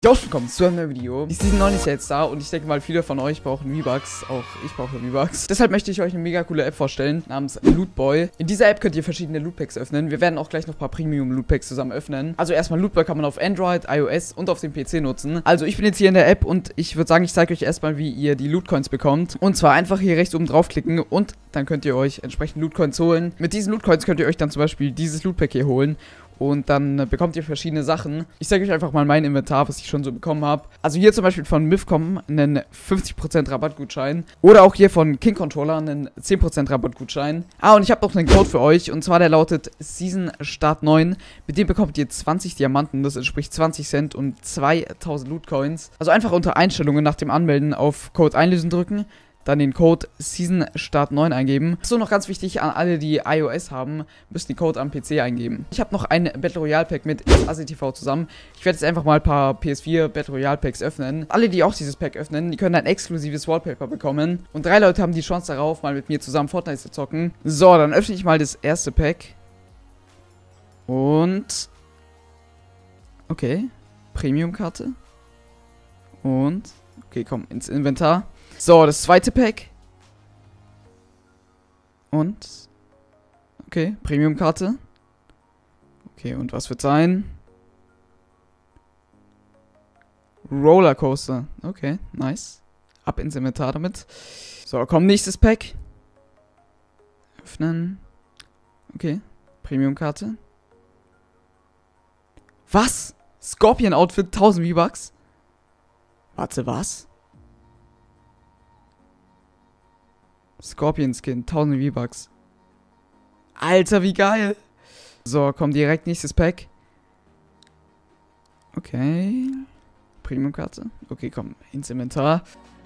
Ja, willkommen zu einem neuen Video. Die Season 9 ist ja jetzt da und ich denke mal, viele von euch brauchen V-Bucks. Auch ich brauche V-Bucks. Deshalb möchte ich euch eine mega coole App vorstellen, namens Lootboy. In dieser App könnt ihr verschiedene Lootpacks öffnen. Wir werden auch gleich noch ein paar Premium-Lootpacks zusammen öffnen. Also erstmal, Lootboy kann man auf Android, iOS und auf dem PC nutzen. Also ich bin jetzt hier in der App und ich würde sagen, ich zeige euch erstmal, wie ihr die Lootcoins bekommt. Und zwar einfach hier rechts oben draufklicken und dann könnt ihr euch entsprechend Lootcoins holen. Mit diesen Lootcoins könnt ihr euch dann zum Beispiel dieses Lootpack hier holen. Und dann bekommt ihr verschiedene Sachen. Ich zeige euch einfach mal mein Inventar, was ich schon so bekommen habe. Also hier zum Beispiel von Mifcom einen 50% Rabattgutschein. Oder auch hier von King Controller einen 10% Rabattgutschein. Und ich habe noch einen Code für euch. Und zwar der lautet Season Start 9. Mit dem bekommt ihr 20 Diamanten. Das entspricht 20 Cent und 2000 Lootcoins. Also einfach unter Einstellungen nach dem Anmelden auf Code einlösen drücken. Dann den Code Season Start 9 eingeben. So, noch ganz wichtig an alle, die iOS haben, müssen die Code am PC eingeben. Ich habe noch ein Battle Royale Pack mit ASITV zusammen. Ich werde jetzt einfach mal ein paar PS4 Battle Royale Packs öffnen. Alle, die auch dieses Pack öffnen, die können ein exklusives Wallpaper bekommen. Und 3 Leute haben die Chance darauf, mal mit mir zusammen Fortnite zu zocken. So, dann öffne ich mal das erste Pack. Und... okay. Premium-Karte. Und... okay, komm, ins Inventar. So, das zweite Pack. Und... okay, Premium-Karte. Okay, und was wird sein? Rollercoaster. Okay, nice. Ab ins Inventar damit. So, komm, nächstes Pack. Öffnen. Okay, Premium-Karte. Was? Scorpion-Outfit, 1000 V-Bucks? Warte, was? Scorpion Skin, 1000 V-Bucks. Alter, wie geil. So, komm, direkt nächstes Pack. Okay. Premium-Karte. Okay, komm, ins Inventar.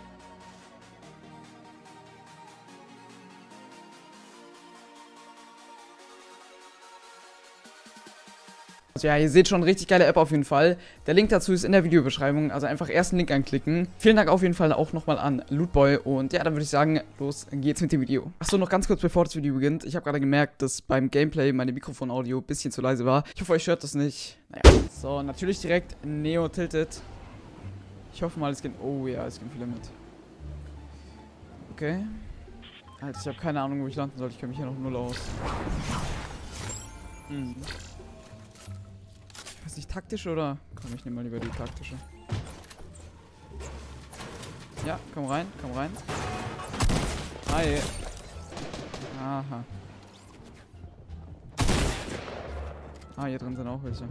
Also ja, ihr seht schon, richtig geile App auf jeden Fall. Der Link dazu ist in der Videobeschreibung, also einfach ersten Link anklicken. Vielen Dank auf jeden Fall auch nochmal an Lootboy und ja, dann würde ich sagen, los geht's mit dem Video. Achso, noch ganz kurz bevor das Video beginnt. Ich habe gerade gemerkt, dass beim Gameplay meine Mikrofon-Audio ein bisschen zu leise war. Ich hoffe, euch stört das nicht. Naja. So, natürlich direkt Neo Tilted. Ich hoffe mal, es gehen... oh ja, es gehen viele mit. Okay. Alter, ich habe keine Ahnung, wo ich landen soll. Ich kenne mich hier noch null aus. Ist nicht taktisch oder? Komm, ich nehme mal lieber die taktische. Ja, komm rein, komm rein. Hi. Aha. Ah, hier drin sind auch welche.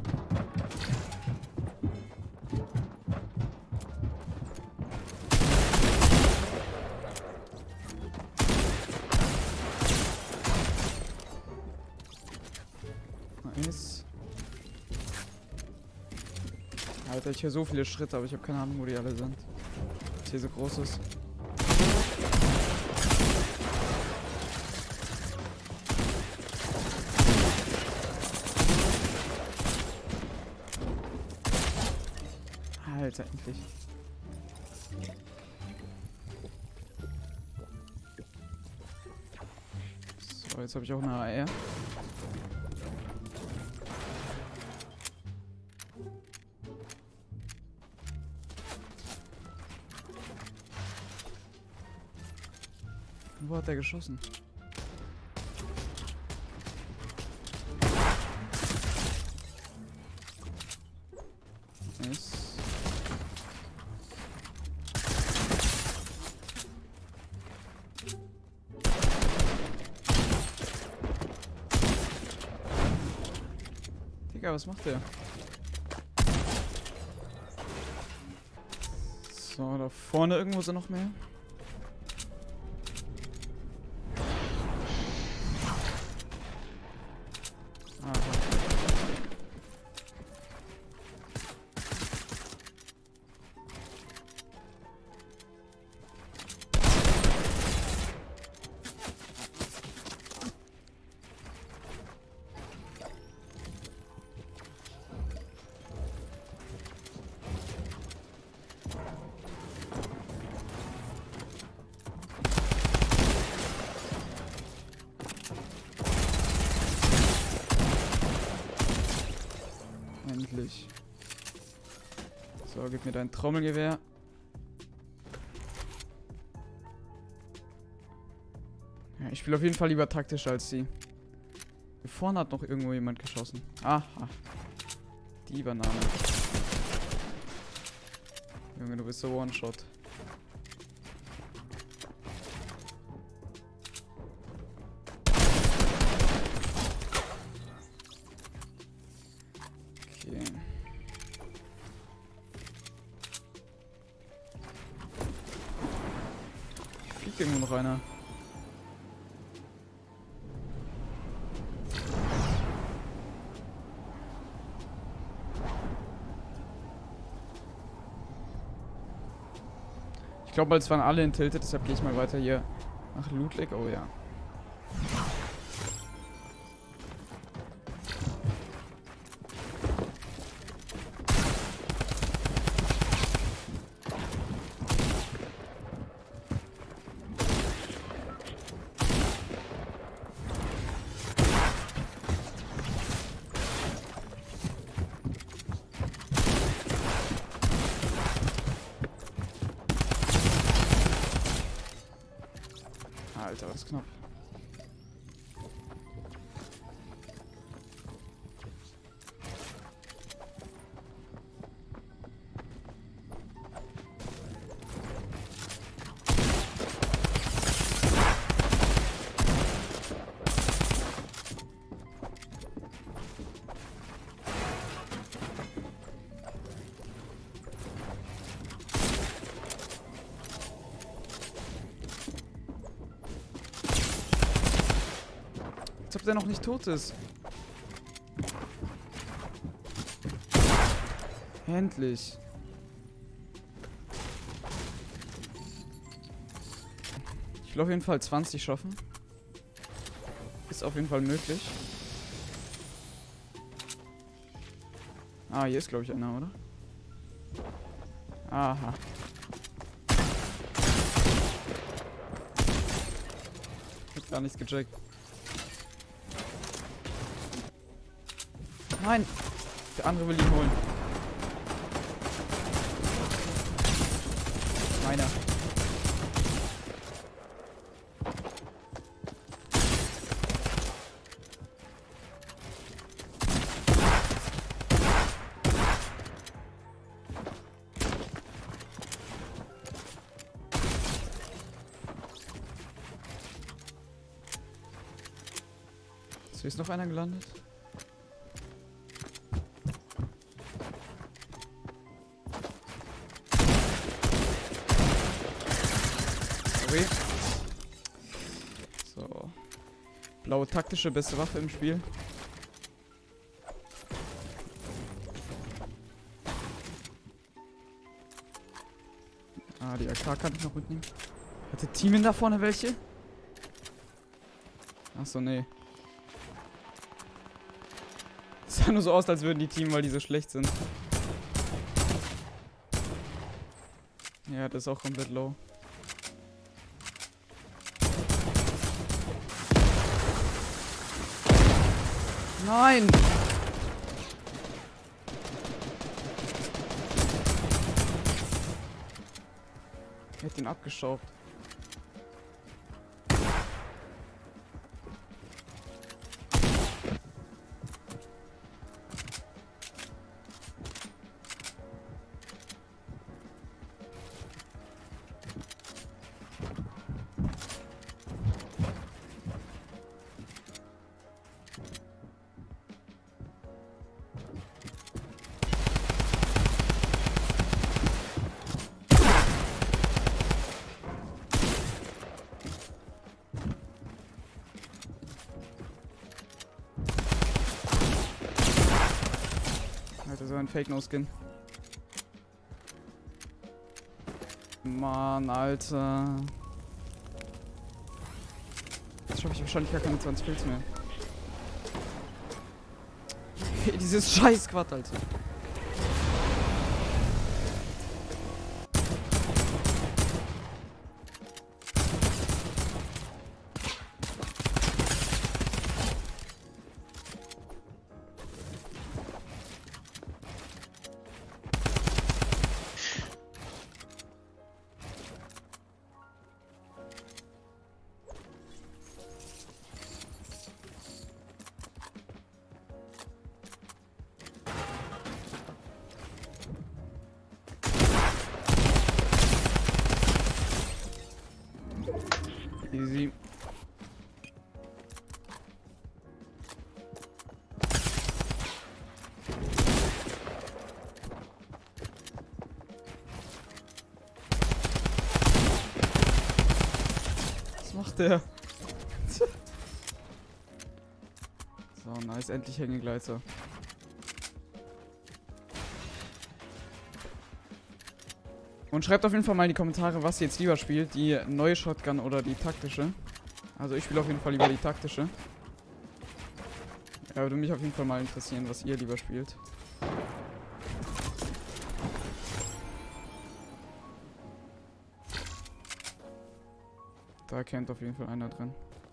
Nice. Alter, ich höre so viele Schritte, aber ich habe keine Ahnung, wo die alle sind. Was hier so groß ist. Alter, endlich. So, jetzt habe ich auch eine AR. Wo hat er geschossen? Nice. Digga, was macht der? So, da vorne irgendwo sind noch mehr. gib mir dein Trommelgewehr. Ja, ich spiele auf jeden Fall lieber taktischer als sie. Hier vorne hat noch irgendwo jemand geschossen. Aha. Die Banane. Junge, du bist so One-Shot. Okay. Fliegt irgendwo noch einer. Ich glaube, es waren alle in Tilted, deshalb gehe ich mal weiter hier nach Loot Lake. Oh ja. Alter, das ist knapp. Als ob der noch nicht tot ist. Endlich. Ich will auf jeden Fall 20 schaffen. Ist auf jeden Fall möglich. Ah, hier ist glaube ich einer, oder? Aha. Ich hab gar nichts gecheckt. Nein! Der andere will ihn holen. Meiner. So, ist noch einer gelandet? So. Blaue taktische, beste Waffe im Spiel. Ah, die AK kann ich noch mitnehmen. Hatte Teamen da vorne welche? Achso, nee. Sah nur so aus, als würden die teamen, weil die so schlecht sind. Ja, das ist auch komplett low. Nein! Ich hätte ihn abgeschraubt. Alter, so ein Fake-No-Skin. Mann, Alter. Jetzt schaffe ich wahrscheinlich gar keine 20 Kills mehr. Dieses scheiß Quad, Alter. Easy. Was macht der? So, nice. Endlich Hängegleiter. Und schreibt auf jeden Fall mal in die Kommentare, was ihr jetzt lieber spielt. Die neue Shotgun oder die taktische. Also ich spiele auf jeden Fall lieber die taktische. Ja, würde mich auf jeden Fall mal interessieren, was ihr lieber spielt. Da kennt auf jeden Fall einer drin.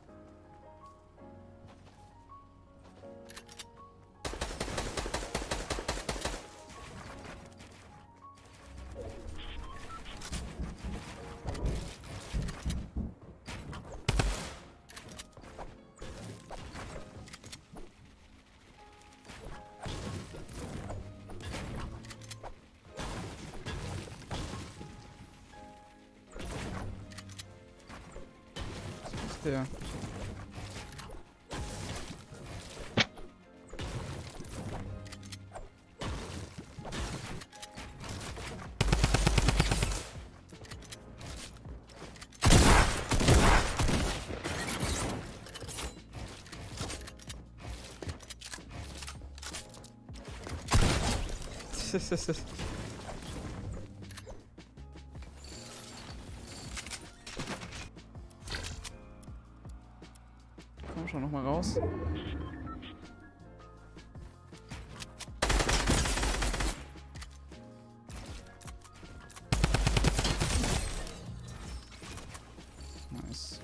Der. Komm schon noch mal raus. Nice.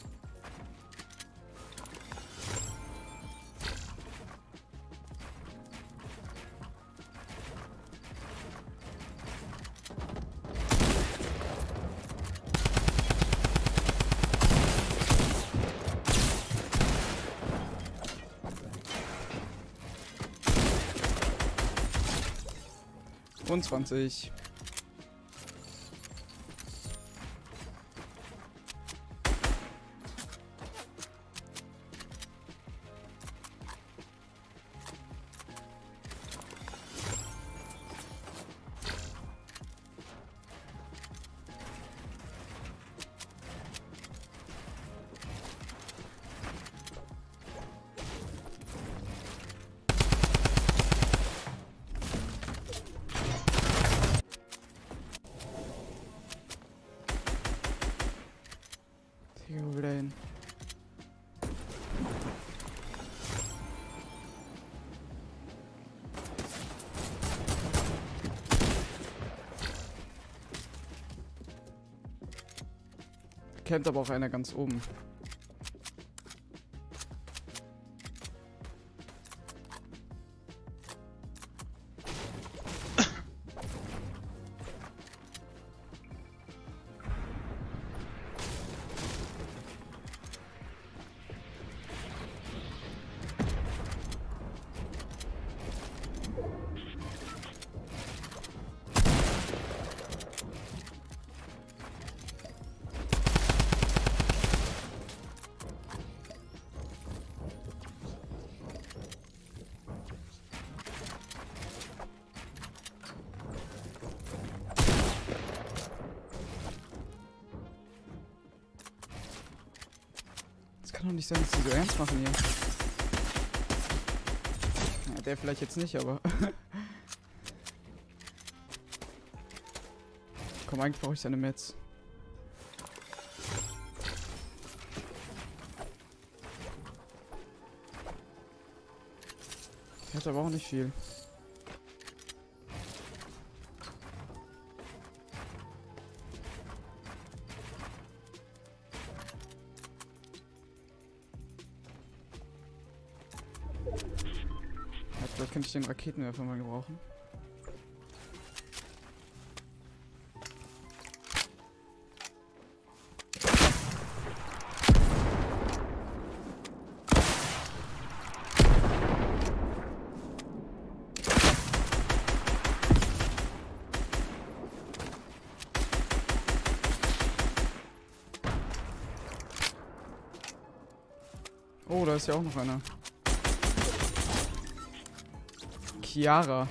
Und 20. Hier wieder hin. Kennt aber auch einer ganz oben. Kann doch nicht sein, dass die so ernst machen hier. Ja, der vielleicht jetzt nicht, aber... Komm, eigentlich brauche ich seine Metz. Der hat aber auch nicht viel. Vielleicht könnte ich den Raketenwerfer mal gebrauchen. Oh, da ist ja auch noch einer. Chiara.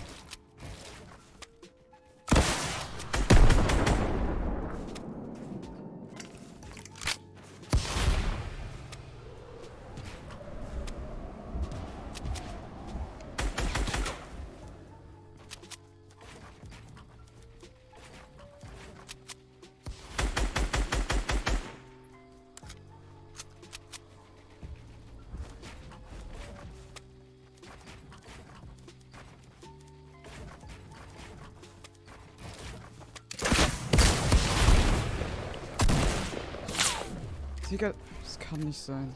Digga, das kann nicht sein.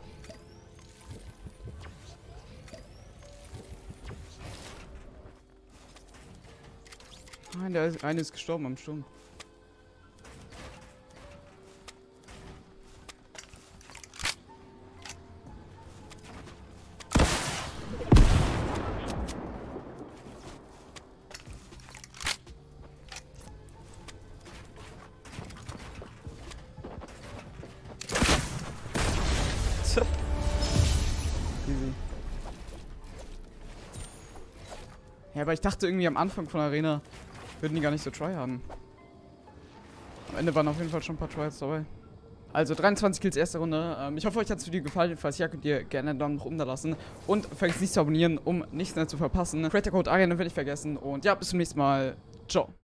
Nein, der eine ist gestorben am Sturm. Easy. Ja, aber ich dachte irgendwie am Anfang von der Arena würden die gar nicht so tryharden. Am Ende waren auf jeden Fall schon ein paar Tryhards dabei. Also 23 Kills erste Runde. Ich hoffe, euch hat das Video gefallen. Falls ja, könnt ihr gerne einen Daumen nach oben da lassen. Und vergesst nicht zu abonnieren, um nichts mehr zu verpassen. Creator Code Ariane will nicht vergessen. Und ja, bis zum nächsten Mal. Ciao.